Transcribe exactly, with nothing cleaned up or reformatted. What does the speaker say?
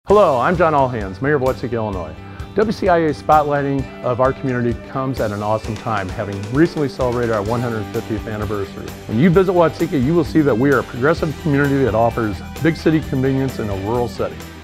Hello, I'm John Allhands, Mayor of Watseka, Illinois. W C I A spotlighting of our community comes at an awesome time, having recently celebrated our one hundred fiftieth anniversary. When you visit Watseka, you will see that we are a progressive community that offers big city convenience in a rural setting.